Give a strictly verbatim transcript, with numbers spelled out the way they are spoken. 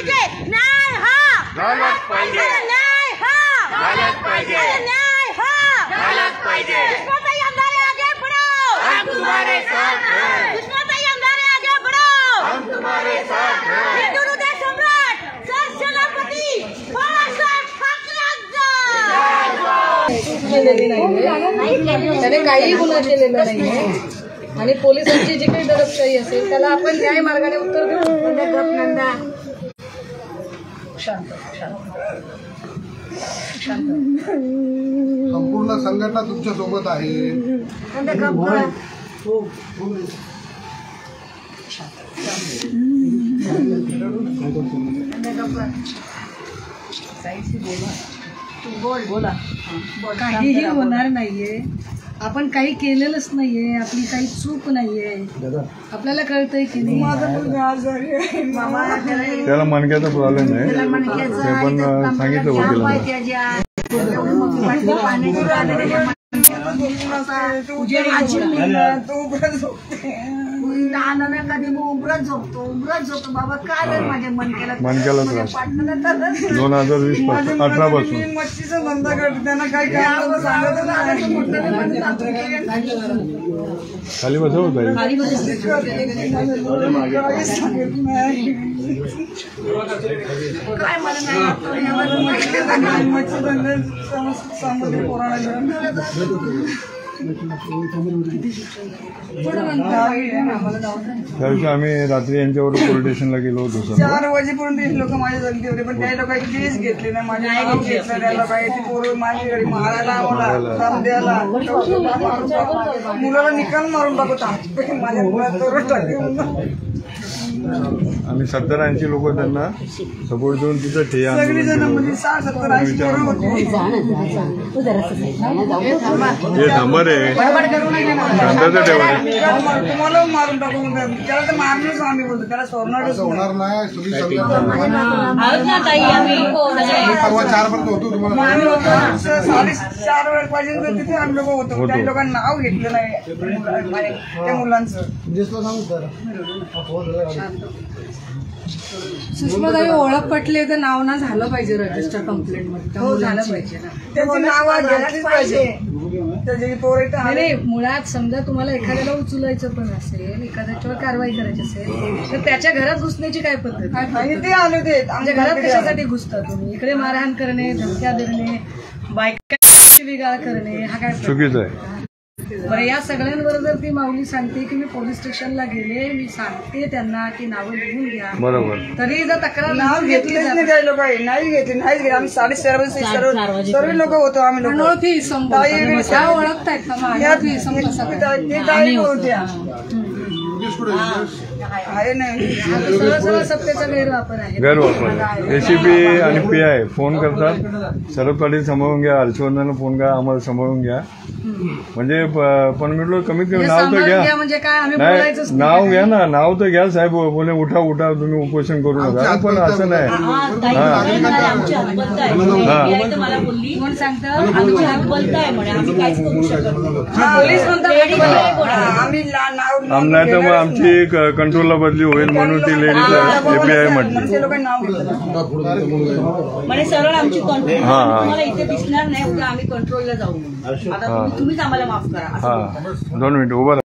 पाहिजे, न्याय हा झालाच पाहिजे, न्याय हा झालाच पाहिजे, न्याय हा झालाच पाहिजे। दुश्मन अंधारे आगे बढ़ो, हम तुम्हारे साथ हैं, दुश्मन अंधारे आगे बढ़ो, हम तुम्हारे साथ हैं। हिंदू हृदय सम्राट सरसेनापती बाळासाहेब ठाकरेंचा त्याने काही गुन्हा केलेला नाहीये आणि पोलिसांची जी काही दडपशाही असेल त्याला आपण न्याय मार्गाने उत्तर देऊ। शांत शांत शांत संपूर्ण संघटना तुमच्या सोबत आहे। बोल बोला काहीही होणार नाहीये, आपण काही केलेलंच नाहीये, आपली काही चूक नाहीये, आपल्याला कळतंय की नाही। त्याला मणक्याचा प्रॉब्लेम आहे, ते पण सांगितलं वकिलांना। कधी उमरत झोपतो उमरत झोपतो बाबा काय माझ्या मनकेला मणक्याला त्रास दोन हजार वीस पासून अठरा पासून मच्छीचा धंदा करतो त्यांना काही खाली बसव होता काय मला मच्छी धंदा त्याविषयी आम्ही रात्री यांच्यावर पोलीस स्टेशनला गेलो होतो। चार वाजेपर्यंत लोक माझ्या जगती होते, पण काही लोकांनी केस घेतले नाही, माझे नाव घेतलं त्या लोकांनी पोरं माझ्या घरी मारायला आम्हाला दम द्यायला मुलाला निकाल मारून टाकत माझ्या मुलात तोरण टाकले। आम्ही सत्तर ऐंशी लोक त्यांना सपोर्ट देऊन तिथं ठिया सगळी जण म्हणजे साठ सत्तर ऐंशी पोरं होती। हे नंबर आहे शांतता ठेवा, तुम्हाला मारून टाकून त्याला तर मारणच आम्ही बोलतो, त्याला सोडणारच होणार नाही। तुम्ही सगळे परवा चार पर्यंत होतो तुम्हाला साडेचार वेळ पाहिजे तिथे आम्ही लोक होतो, त्या लोकांना नाव घेतलं नाही त्या मुलांचं। सुषमाताई ओळख पटले तर नाव ना झालं पाहिजे रजिस्टर कंप्लेंट मध्ये, हो झालं पाहिजे ना, त्याची नाव घेतलीच पाहिजे त्याची पोरं तर नाही मुळात समजा तुम्हाला एखाद्याला उचलायचं पण असेल, एखाद्याच्यावर कारवाई करायची असेल तर त्याच्या घरात घुसण्याची काय पद्धत आहे? ते आले ते आमच्या घरात कशासाठी घुसता तुम्ही? इकडे मारहाण करणे, धमक्या देणे, बायका विगाळ करणे हा काय चुकीचं आहे। बरं या सगळ्यांवर जर ती माऊली सांगते की मी पोलीस स्टेशनला गेले, मी सांगते त्यांना की नावं लिहून घ्या, बरोबर, तरी जर तक्रार नाव घेतलेच नाही काही लोक, नाही घेतले नाहीच घेतले। आम्ही साडेचार वाजता सर्व लोक होतो, आम्ही लोक अनोळखी त्या ओळखतायत का मग अनोळखी ताई होत्या आहे नाही सरळ सरळ सत्तेचा गैरवापर आहे, गैरवापर। एसीपी आणि पी आय फोन करतात, सर्व पाटील सांभाळून घ्या, हर्षवर्धनला फोन करा, आम्हाला सांभाळून घ्या, म्हणजे पण म्हटलं कमीत कमी नाव तर घ्या, म्हणजे काय आम्ही नाही बोलायचं नाव घ्या ना, नाव तर घ्या साहेब, बोले उठा उठा तुम्ही उपोषण करू नका, पण असं नाही। कोण सांगतं आम्ही नाव नाही तर मग आमची कंट्रोलला बदली होईल म्हणून ती लेडीज एपीआय म्हटली। नाव म्हणजे सरळ आमची कंट्रोल तुम्हाला इथे दिसणार नाही, उद्या आम्ही कंट्रोलला जाऊ, आता तुम्हीच आम्हाला माफ करा। हा दोन मिनिट उभा